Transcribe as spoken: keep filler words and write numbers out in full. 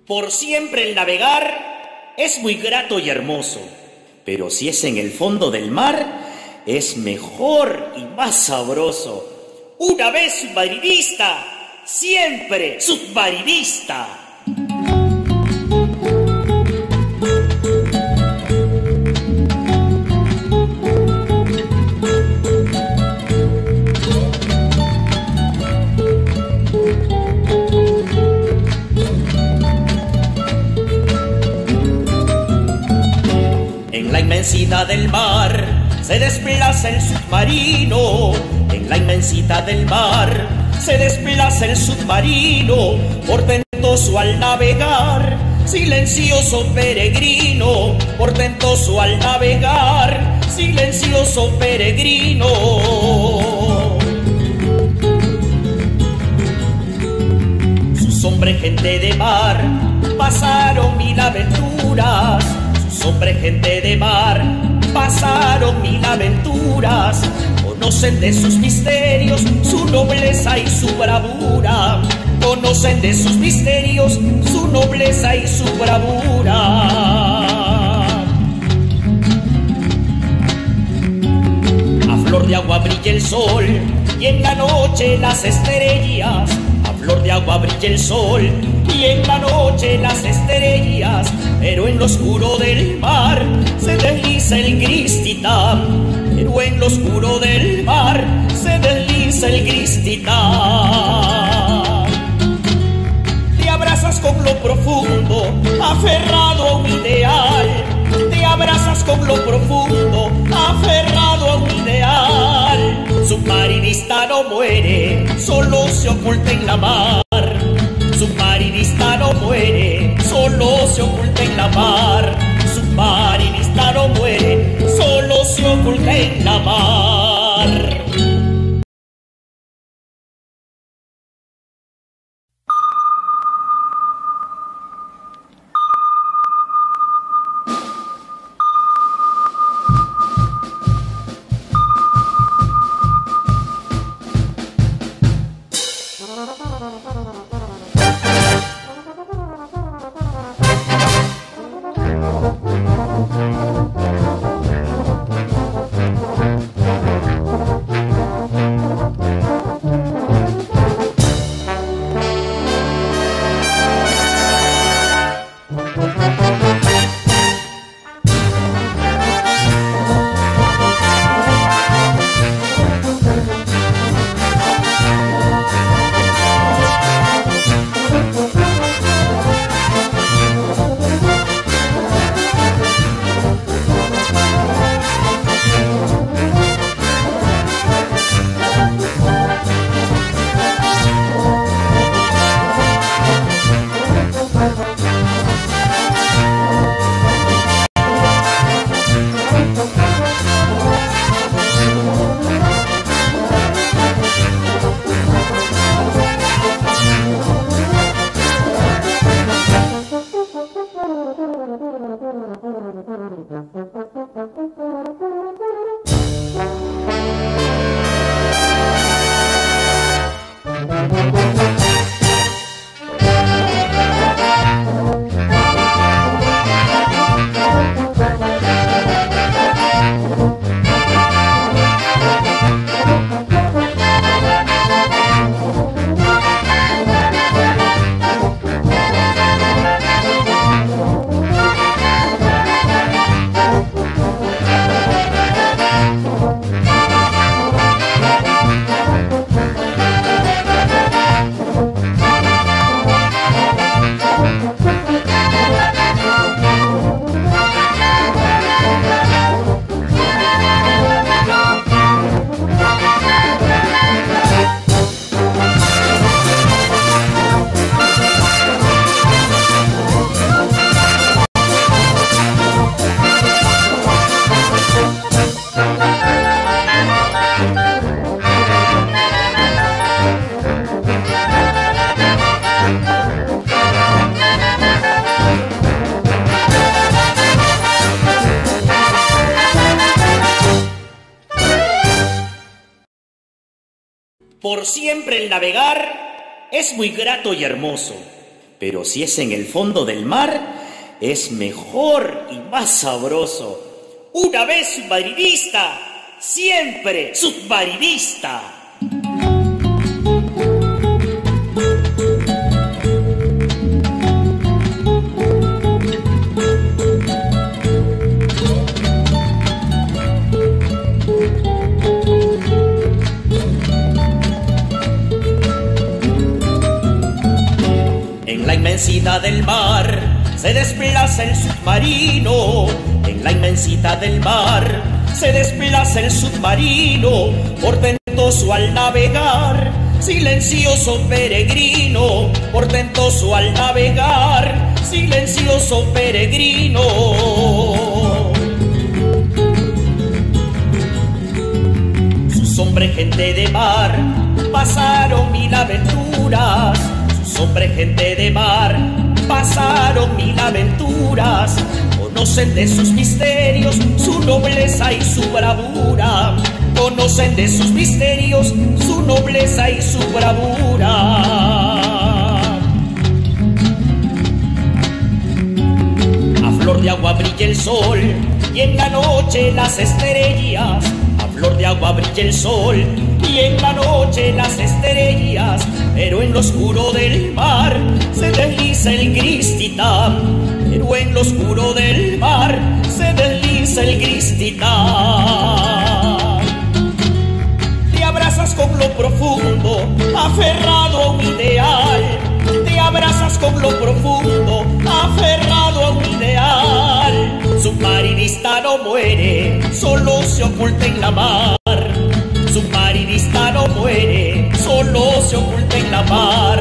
Por siempre el navegar es muy grato y hermoso, pero si es en el fondo del mar, es mejor y más sabroso. Una vez submarinista, siempre submarinista. En la inmensidad del mar se desplaza el submarino. En la inmensidad del mar se desplaza el submarino, portentoso al navegar, silencioso peregrino, portentoso al navegar, silencioso peregrino. Sus hombres, gente de mar, pasaron mil aventuras. Sus hombres, gente de mar, pasaron mil aventuras. Conocen de sus misterios su nobleza y su bravura. Conocen de sus misterios su nobleza y su bravura. A flor de agua brilla el sol y en la noche las estrellas. A flor de agua brilla el sol y en la noche las estrellas. Pero en lo oscuro del mar se desliza el gris titán. Pero en lo oscuro del mar se desliza el gris titán. Te abrazas con lo profundo, aferrado a un ideal. Te abrazas con lo profundo, aferrado a un ideal. Submarinista no muere, solo se oculta en la mar. Submarinista no muere, solo se oculta en la mar. Submarinista no muere, solo se oculta en la mar. Por siempre el navegar es muy grato y hermoso, pero si es en el fondo del mar, es mejor y más sabroso. Una vez submarinista, siempre submarinista. En la inmensidad del mar se desplaza el submarino. En la inmensidad del mar se desplaza el submarino, portentoso al navegar, silencioso peregrino, portentoso al navegar, silencioso peregrino. Sus hombres gente de mar pasaron mil aventuras. Hombre, gente de mar, pasaron mil aventuras, conocen de sus misterios, su nobleza y su bravura, conocen de sus misterios, su nobleza y su bravura. A flor de agua brilla el sol y en la noche las estrellas. A flor de agua brilla el sol y en la noche las estrellas, pero en lo oscuro del mar se desliza el gris titán, pero en lo oscuro del mar se desliza el gris titán. Te abrazas con lo profundo, aferrado a un ideal, te abrazas con lo profundo, aferrado a un ideal. Submarinista no muere, solo se oculta en la mar. Submarinista no muere, solo se oculta en la mar.